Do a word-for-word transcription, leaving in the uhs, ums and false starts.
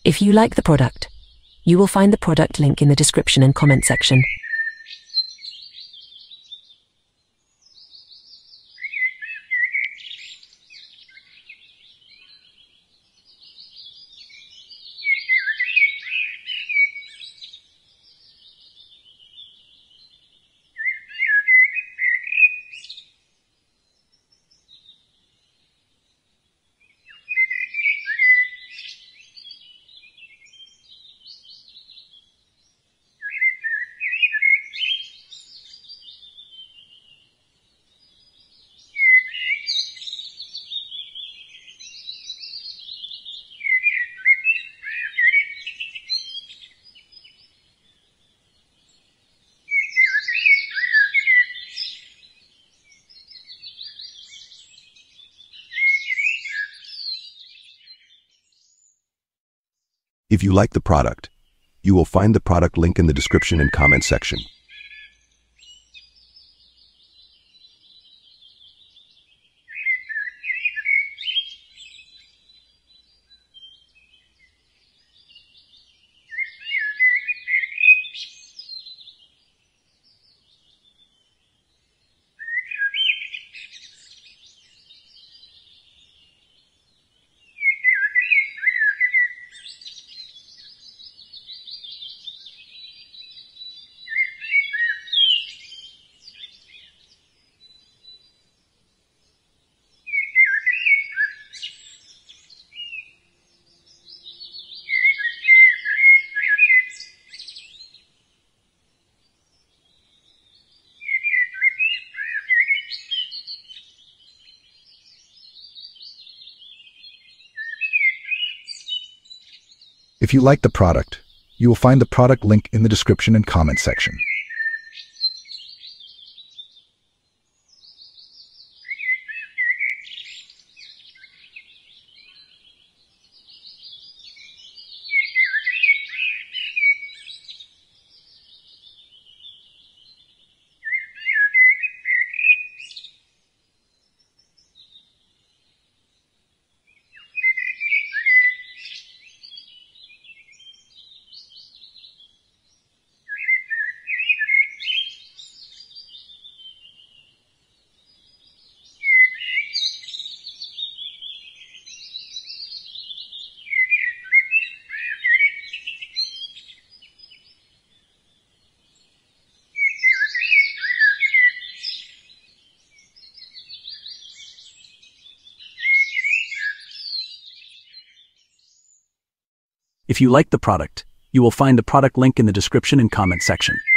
If you like the product, you will find the product link in the description and comment section. If you like the product, you will find the product link in the description and comment section. If you like the product, you will find the product link in the description and comment section. If you like the product, you will find the product link in the description and comment section.